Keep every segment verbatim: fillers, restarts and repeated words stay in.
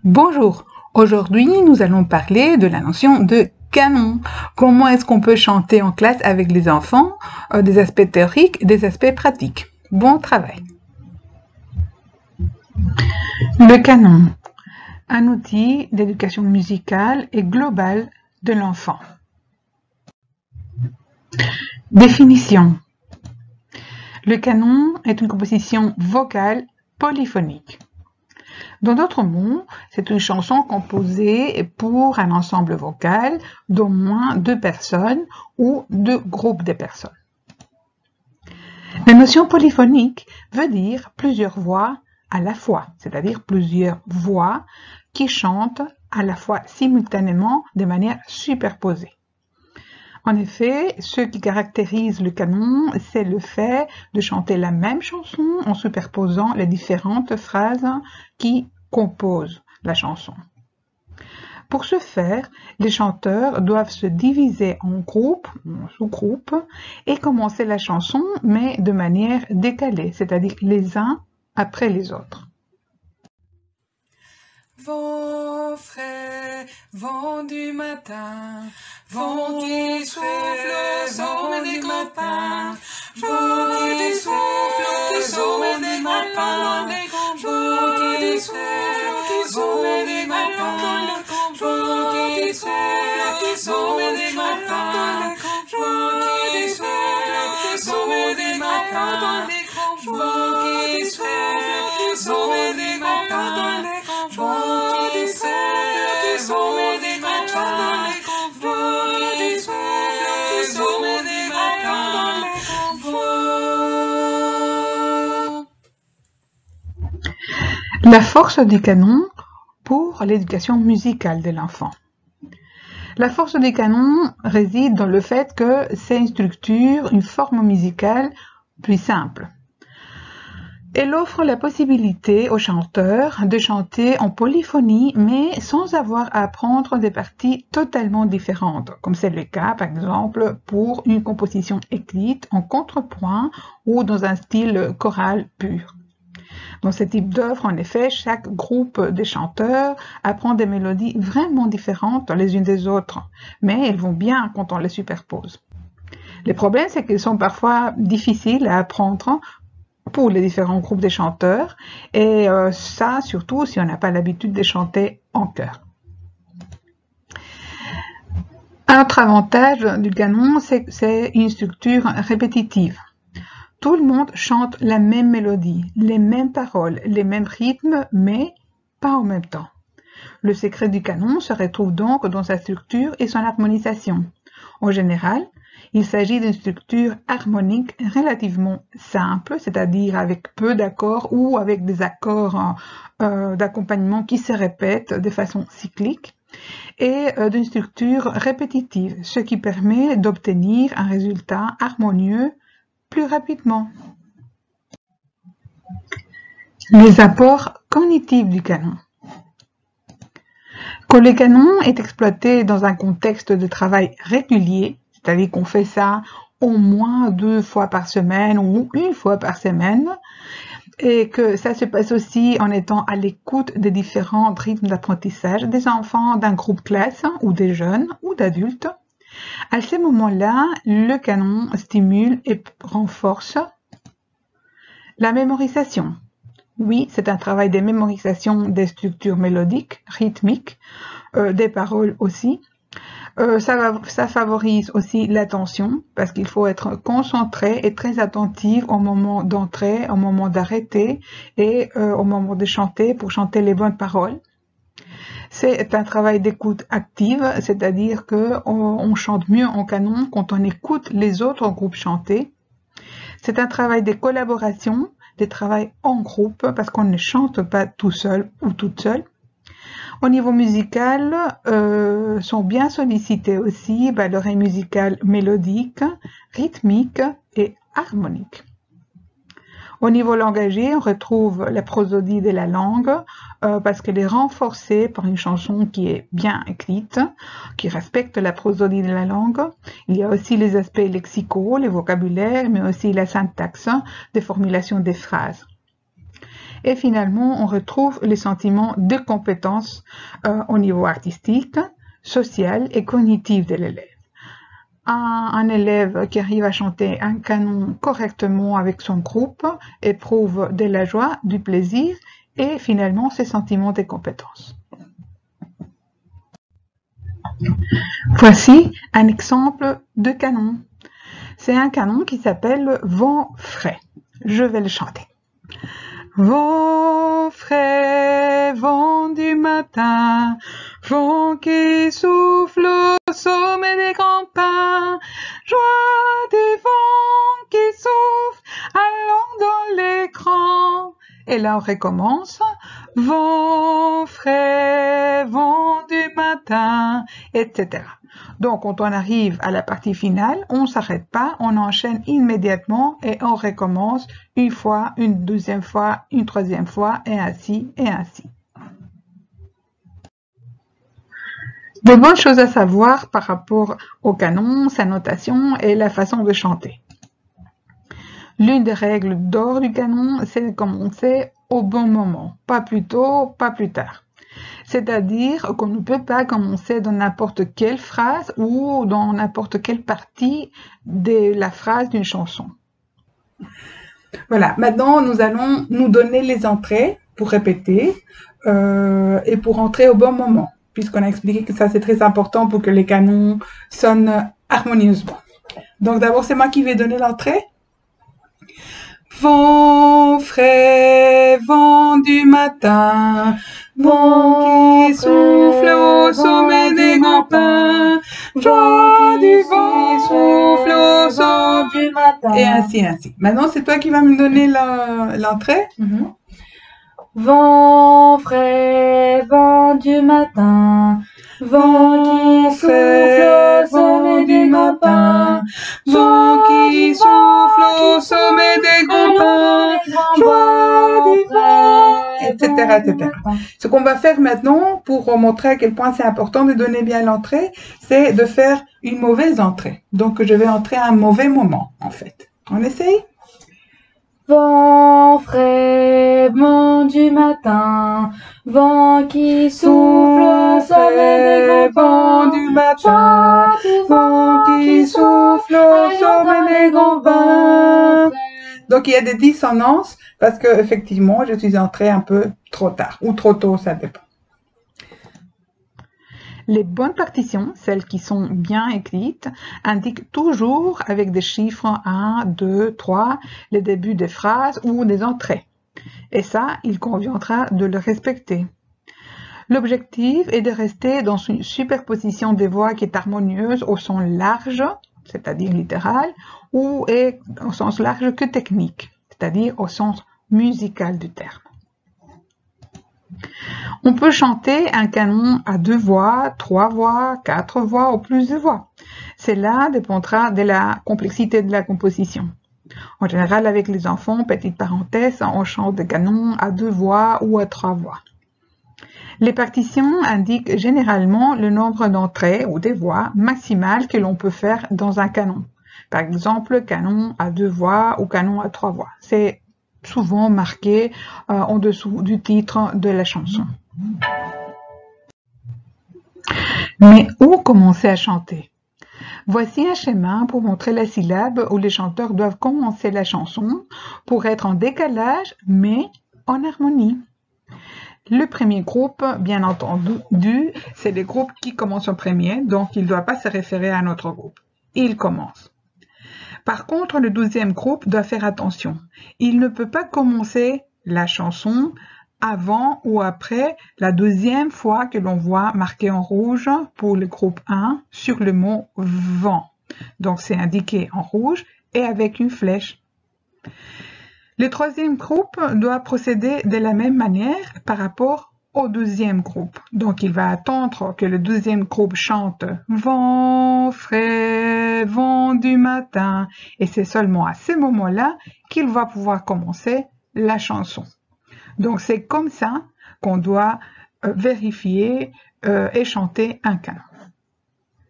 Bonjour, aujourd'hui nous allons parler de la notion de canon. Comment est-ce qu'on peut chanter en classe avec les enfants, euh, des aspects théoriques et des aspects pratiques. Bon travail. Le canon, un outil d'éducation musicale et globale de l'enfant. Définition. Le canon est une composition vocale polyphonique. Dans d'autres mots, c'est une chanson composée pour un ensemble vocal d'au moins deux personnes ou deux groupes de personnes. La notion polyphonique veut dire plusieurs voix à la fois, c'est-à-dire plusieurs voix qui chantent à la fois simultanément de manière superposée. En effet, ce qui caractérise le canon, c'est le fait de chanter la même chanson en superposant les différentes phrases qui composent la chanson. Pour ce faire, les chanteurs doivent se diviser en groupes, en sous-groupes, et commencer la chanson, mais de manière décalée, c'est-à-dire les uns après les autres. Vent frais, vent du matin, vent qui souffle, vent des campagnes, vent qui souffle, vent des campagnes, vent qui souffle, vent des campagnes, vent qui souffle, vent des campagnes, vent qui souffle, vent des campagnes, vent qui souffle, vent des campagnes. La force du canon pour l'éducation musicale de l'enfant. La force du canon réside dans le fait que c'est une structure, une forme musicale plus simple. Elle offre la possibilité aux chanteurs de chanter en polyphonie, mais sans avoir à apprendre des parties totalement différentes, comme c'est le cas, par exemple, pour une composition écrite en contrepoint ou dans un style choral pur. Dans ce type d'œuvre, en effet, chaque groupe de chanteurs apprend des mélodies vraiment différentes les unes des autres, mais elles vont bien quand on les superpose. Le problème, c'est qu'elles sont parfois difficiles à apprendre pour les différents groupes de chanteurs, et euh, ça surtout si on n'a pas l'habitude de chanter en chœur. Un autre avantage du canon, c'est que c'est une structure répétitive. Tout le monde chante la même mélodie, les mêmes paroles, les mêmes rythmes, mais pas en même temps. Le secret du canon se retrouve donc dans sa structure et son harmonisation. En général, il s'agit d'une structure harmonique relativement simple, c'est-à-dire avec peu d'accords ou avec des accords euh, d'accompagnement qui se répètent de façon cyclique, et euh, d'une structure répétitive, ce qui permet d'obtenir un résultat harmonieux plus rapidement. Les apports cognitifs du canon. Quand le canon est exploité dans un contexte de travail régulier, c'est-à-dire qu'on fait ça au moins deux fois par semaine ou une fois par semaine, et que ça se passe aussi en étant à l'écoute des différents rythmes d'apprentissage des enfants d'un groupe classe ou des jeunes ou d'adultes. À ce moment-là, le canon stimule et renforce la mémorisation. Oui, c'est un travail de mémorisation des structures mélodiques, rythmiques, euh, des paroles aussi. Euh, ça, va, ça favorise aussi l'attention parce qu'il faut être concentré et très attentif au moment d'entrer, au moment d'arrêter et euh, au moment de chanter pour chanter les bonnes paroles. C'est un travail d'écoute active, c'est-à-dire qu'on on chante mieux en canon quand on écoute les autres groupes chanter. C'est un travail de collaboration, de travail en groupe, parce qu'on ne chante pas tout seul ou toute seule. Au niveau musical, euh, sont bien sollicités aussi bah, l'oreille musicale mélodique, rythmique et harmonique. Au niveau langagier, on retrouve la prosodie de la langue euh, parce qu'elle est renforcée par une chanson qui est bien écrite, qui respecte la prosodie de la langue. Il y a aussi les aspects lexicaux, les vocabulaires, mais aussi la syntaxe des formulations des phrases. Et finalement, on retrouve les sentiments de compétence euh, au niveau artistique, social et cognitif de l'élève. Un, un élève qui arrive à chanter un canon correctement avec son groupe éprouve de la joie, du plaisir et finalement ses sentiments de compétence. Voici un exemple de canon. C'est un canon qui s'appelle Vent frais. Je vais le chanter. Vent frais, vent du matin, vent qui souffle au sommet des grands pins, joie du vent qui souffle, allons dans l'écran. Et là on recommence. Vent frais, vent du matin, et cetera. Donc, quand on arrive à la partie finale, on ne s'arrête pas, on enchaîne immédiatement et on recommence une fois, une deuxième fois, une troisième fois, et ainsi, et ainsi. De bonnes choses à savoir par rapport au canon, sa notation et la façon de chanter. L'une des règles d'or du canon, c'est de commencer au bon moment, pas plus tôt, pas plus tard. C'est-à-dire qu'on ne peut pas commencer dans n'importe quelle phrase ou dans n'importe quelle partie de la phrase d'une chanson. Voilà, maintenant nous allons nous donner les entrées pour répéter euh, et pour entrer au bon moment, puisqu'on a expliqué que ça c'est très important pour que les canons sonnent harmonieusement. Donc d'abord c'est moi qui vais donner l'entrée. Vent frais, vent du matin, vent qui souffle au sommet des grands pins, joie du vent qui souffle au sommet du matin. Et ainsi, ainsi. Maintenant, c'est toi qui vas me donner l'entrée. Mm-hmm. Vent frais, vent du matin, vent qui souffle au sommet des grands pins, vent qui souffle au sommet des grands pins, joie du vent, et cetera, et cetera. Ce qu'on va faire maintenant, pour montrer à quel point c'est important de donner bien l'entrée, c'est de faire une mauvaise entrée. Donc, je vais entrer à un mauvais moment, en fait. On essaye? Vent frais, vent du matin, vent qui souffle au sommet des grands pins, du matin, vent qui souffle au sommet des grands pins. Donc il y a des dissonances parce que effectivement je suis entrée un peu trop tard ou trop tôt, ça dépend. Les bonnes partitions, celles qui sont bien écrites, indiquent toujours avec des chiffres un, deux, trois, les débuts des phrases ou des entrées. Et ça, il conviendra de le respecter. L'objectif est de rester dans une superposition des voix qui est harmonieuse au sens large, c'est-à-dire littéral, ou est au sens large que technique, c'est-à-dire au sens musical du terme. On peut chanter un canon à deux voix, trois voix, quatre voix ou plus de voix. Cela dépendra de la complexité de la composition. En général, avec les enfants, petite parenthèse, on chante des canons à deux voix ou à trois voix. Les partitions indiquent généralement le nombre d'entrées ou des voix maximales que l'on peut faire dans un canon. Par exemple, canon à deux voix ou canon à trois voix. C'est souvent marqué euh, en dessous du titre de la chanson. Mais où commencer à chanter? Voici un schéma pour montrer la syllabe où les chanteurs doivent commencer la chanson pour être en décalage mais en harmonie. Le premier groupe, bien entendu, c'est les groupes qui commencent en premier, donc il ne doit pas se référer à un autre groupe. Il commence. Par contre, le deuxième groupe doit faire attention. Il ne peut pas commencer la chanson avant ou après la deuxième fois que l'on voit marqué en rouge pour le groupe un sur le mot vent. Donc c'est indiqué en rouge et avec une flèche. Le troisième groupe doit procéder de la même manière par rapport au deuxième groupe. Donc il va attendre que le deuxième groupe chante « Vent frais, vent du matin » et c'est seulement à ce moment-là qu'il va pouvoir commencer la chanson. Donc c'est comme ça qu'on doit euh, vérifier euh, et chanter un canon.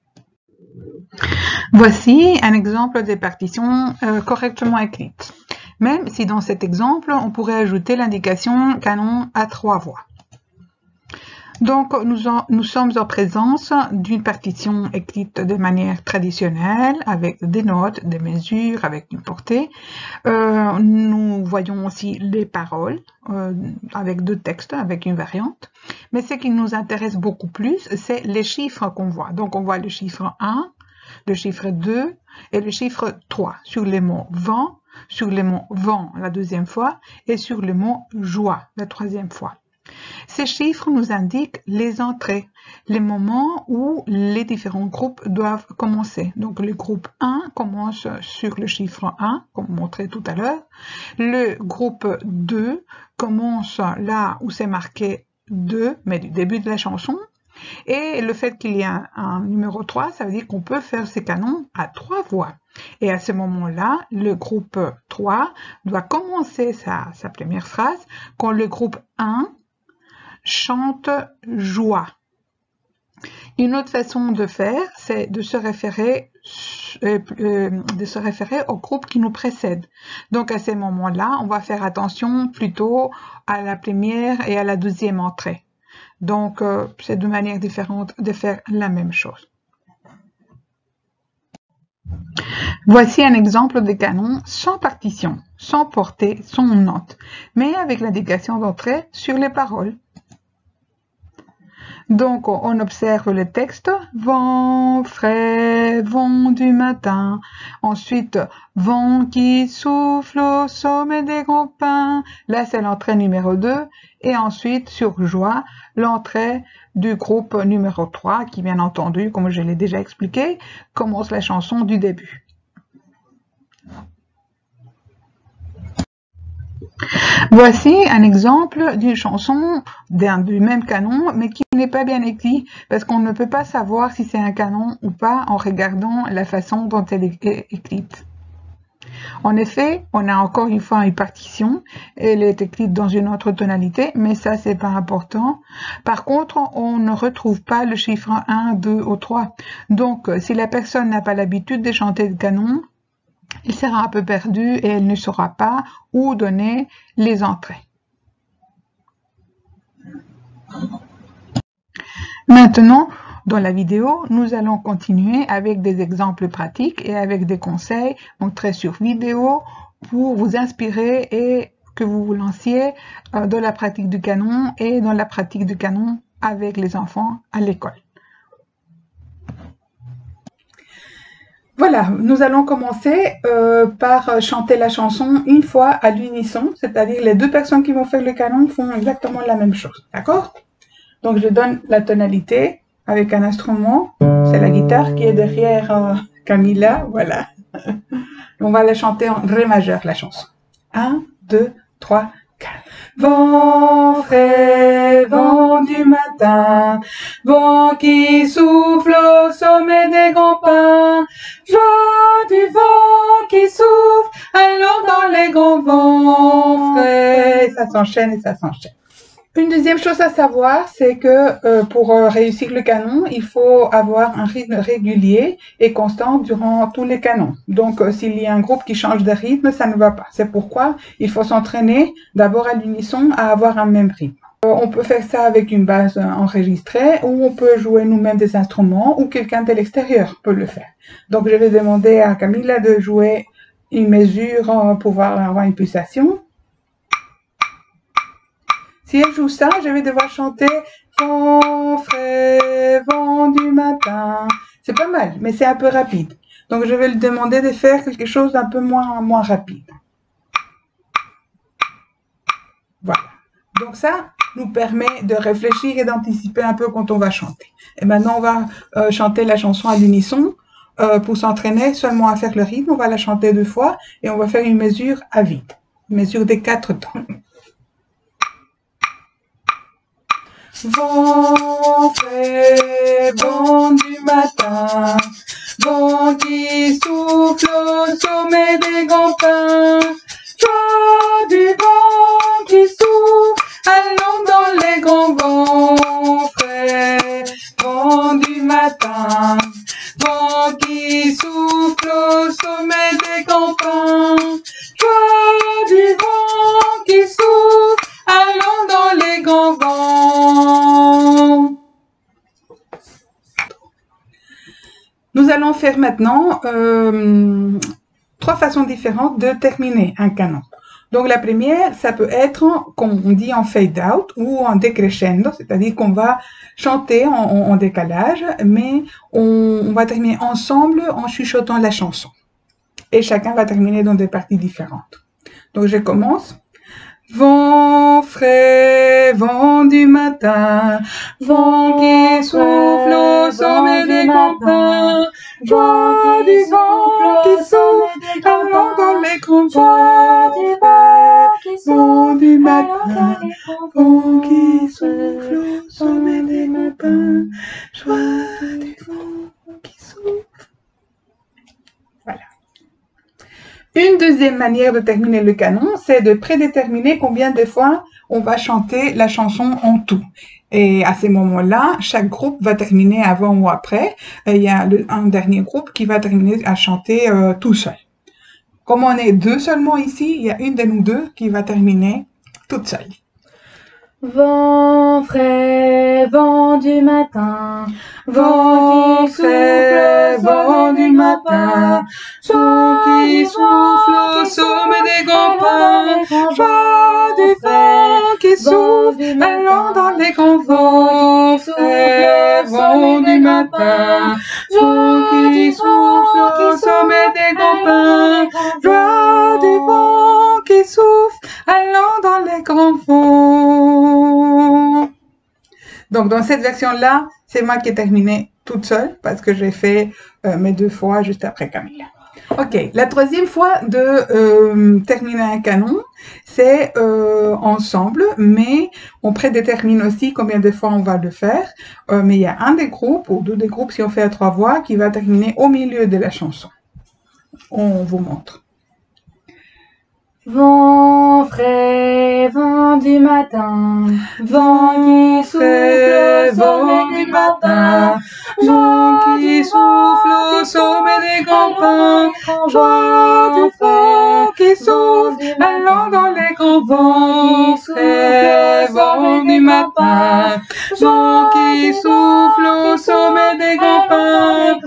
Voici un exemple des partitions euh, correctement écrites. même si dans cet exemple, on pourrait ajouter l'indication canon à trois voix. Donc, nous, en, nous sommes en présence d'une partition écrite de manière traditionnelle, avec des notes, des mesures, avec une portée. Euh, nous voyons aussi les paroles, euh, avec deux textes, avec une variante. Mais ce qui nous intéresse beaucoup plus, c'est les chiffres qu'on voit. Donc, on voit le chiffre un, le chiffre deux et le chiffre trois sur les mots vent, sur les mots vent la deuxième fois et sur le mot joie la troisième fois. Ces chiffres nous indiquent les entrées, les moments où les différents groupes doivent commencer. Donc le groupe un commence sur le chiffre un, comme montré tout à l'heure. Le groupe deux commence là où c'est marqué deux, mais du début de la chanson. Et le fait qu'il y ait un, un numéro trois, ça veut dire qu'on peut faire ces canons à trois voix. Et à ce moment-là, le groupe trois doit commencer sa, sa première phrase quand le groupe un chante joie. Une autre façon de faire, c'est de se référer euh, euh, de se référer au groupe qui nous précède. Donc à ces moments-là, on va faire attention plutôt à la première et à la deuxième entrée. Donc euh, c'est deux manières différentes de faire la même chose. Voici un exemple de canon sans partition, sans portée, sans note, mais avec l'indication d'entrée sur les paroles. Donc, on observe le texte, vent frais, vent du matin. Ensuite, vent qui souffle au sommet des grands pins. Là, c'est l'entrée numéro deux. Et ensuite, sur joie, l'entrée du groupe numéro trois, qui, bien entendu, comme je l'ai déjà expliqué, commence la chanson du début. Voici un exemple d'une chanson du même canon, mais qui n'est pas bien écrit, parce qu'on ne peut pas savoir si c'est un canon ou pas en regardant la façon dont elle est écrite. En effet, on a encore une fois une partition, elle est écrite dans une autre tonalité, mais ça c'est pas important. Par contre, on ne retrouve pas le chiffre un, deux ou trois. Donc, si la personne n'a pas l'habitude de chanter le canon, il sera un peu perdu et elle ne saura pas où donner les entrées. Maintenant, dans la vidéo, nous allons continuer avec des exemples pratiques et avec des conseils montrés sur vidéo pour vous inspirer et que vous vous lanciez dans la pratique du canon et dans la pratique du canon avec les enfants à l'école. Voilà, nous allons commencer euh, par chanter la chanson une fois à l'unisson, c'est-à-dire les deux personnes qui vont faire le canon font exactement la même chose, d'accord? Donc je donne la tonalité avec un instrument, c'est la guitare qui est derrière euh, Camilla, voilà. On va la chanter en ré majeur, la chanson. un, deux, trois, quatre. Vent frais, vent du matin, vent qui souffle au sommet des grands pins, joie du vent qui souffle, allons dans les grands vents frais. Ça s'enchaîne et ça s'enchaîne. Une deuxième chose à savoir, c'est que euh, pour euh, réussir le canon, il faut avoir un rythme régulier et constant durant tous les canons. Donc, euh, s'il y a un groupe qui change de rythme, ça ne va pas. C'est pourquoi il faut s'entraîner d'abord à l'unisson à avoir un même rythme. Euh, on peut faire ça avec une base enregistrée ou on peut jouer nous-mêmes des instruments ou quelqu'un de l'extérieur peut le faire. Donc, je vais demander à Camilla de jouer une mesure euh, pour pouvoir avoir une pulsation. Si elle joue ça, je vais devoir chanter « Vent frais, vent du matin ». C'est pas mal, mais c'est un peu rapide. Donc, je vais lui demander de faire quelque chose d'un peu moins, moins rapide. Voilà. Donc, ça nous permet de réfléchir et d'anticiper un peu quand on va chanter. Et maintenant, on va euh, chanter la chanson à l'unisson. Euh, pour s'entraîner seulement à faire le rythme, on va la chanter deux fois et on va faire une mesure à vide. Une mesure des quatre temps. Vent frais, vent du matin, vent qui souffle au sommet des grands pins, joie du vent qui souffle, allons dans les grands vents frais, vent du matin, vent qui souffle au sommet des grands pins, joie allons faire maintenant euh, trois façons différentes de terminer un canon. Donc la première, ça peut être, comme on dit, en fade out ou en décrescendo, c'est-à-dire qu'on va chanter en, en, en décalage, mais on, on va terminer ensemble en chuchotant la chanson. Et chacun va terminer dans des parties différentes. Donc je commence. Vent frais, vent du matin, vent qui souffle au sommet des campagnes, joie du vent qui souffle allant dans les campagnes, vent du matin, vent qui souffle au sommet des campagnes, joie du vent qui souffle. Voilà. Une deuxième manière de terminer le canon, c'est de prédéterminer combien de fois on va chanter la chanson en tout. Et à ces moments-là, chaque groupe va terminer avant ou après. Et il y a le, un dernier groupe qui va terminer à chanter euh, tout seul. Comme on est deux seulement ici, il y a une de nous deux qui va terminer toute seule. Vent frais, vent du matin, vent qui souffle, vent du matin, vent qui souffle au sommet des grands pins, joie du vent qui souffle allant dans les grands vents, frais, vent du matin, vent qui souffle au sommet des grands pins, joie du vent qui souffle allant dans les grands vents. Donc, dans cette version-là, c'est moi qui ai terminé toute seule parce que j'ai fait euh, mes deux fois juste après Camille. Ok, la troisième fois de euh, terminer un canon, c'est euh, ensemble, mais on prédétermine aussi combien de fois on va le faire. Euh, mais il y a un des groupes, ou deux des groupes si on fait à trois voix, qui va terminer au milieu de la chanson. On vous montre. Vent frais, vent du matin, vent qui souffle au sommet du matin, vent qui souffle au sommet des grands pins, joie du vent qui souffle allant dans les grands vents, frais, vent du matin, vent qui souffle au sommet des grands pins,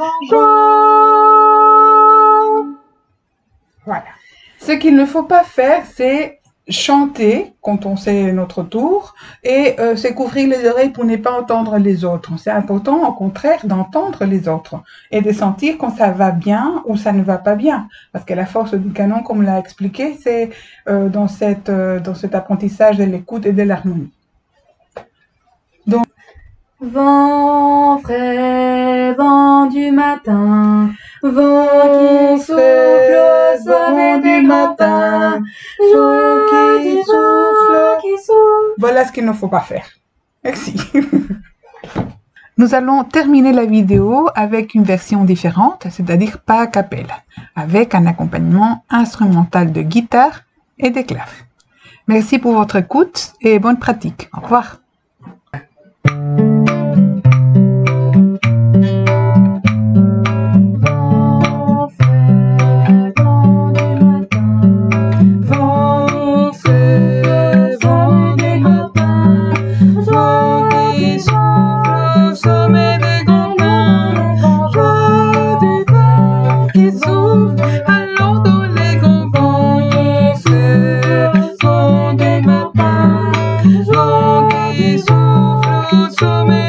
joie. Voilà. Ce qu'il ne faut pas faire, c'est chanter quand on sait notre tour et euh, se couvrir les oreilles pour ne pas entendre les autres. C'est important, au contraire, d'entendre les autres et de sentir quand ça va bien ou ça ne va pas bien. Parce que la force du canon, comme l'a expliqué, c'est euh, dans, cette, euh, dans cet apprentissage de l'écoute et de l'harmonie. Donc, vent frais, vent du matin, vent qui souffle au sommet du matin, joie qui souffle, qui souffle. Voilà ce qu'il ne faut pas faire. Merci. Nous allons terminer la vidéo avec une version différente, c'est-à-dire pas a cappella, avec un accompagnement instrumental de guitare et des claves. Merci pour votre écoute et bonne pratique. Au revoir. Sommet